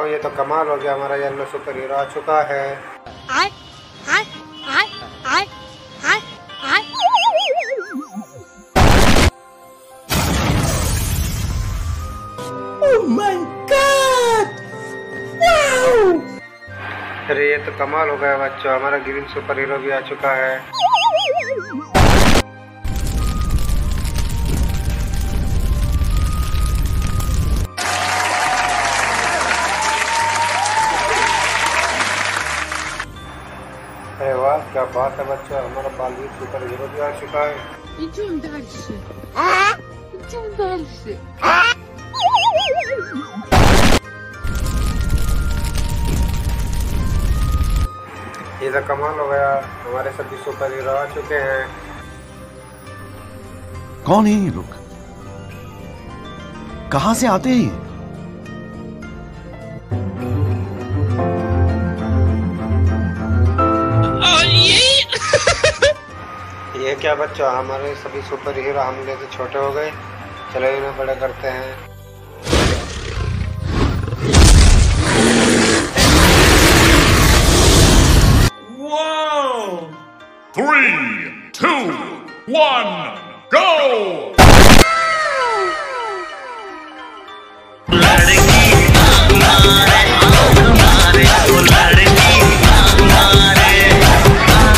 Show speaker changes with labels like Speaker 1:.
Speaker 1: ये तो कमाल हो गया, हमारा येलो सुपर हीरो आ चुका है।
Speaker 2: Oh my God! Wow!
Speaker 1: अरे ये तो कमाल हो गया बच्चों, हमारा ग्रीन सुपर हीरो भी आ चुका है। अरे वाह, क्या बात है बच्चों, हमारा बालवीर सुपर हीरो भी आ चुका है।
Speaker 3: Идем дальше. Идем дальше.
Speaker 1: ये तो कमाल हो गया, हमारे सभी सुपर हीरो आ चुके हैं।
Speaker 4: कौन है ये लोग? कहां से आते हैं ये?
Speaker 1: ये क्या बच्चों, हमारे सभी सुपर हीरो हमले से छोटे हो गए। चलो इन्हें बड़े करते हैं।
Speaker 5: Wow! 3, 2, 1, go!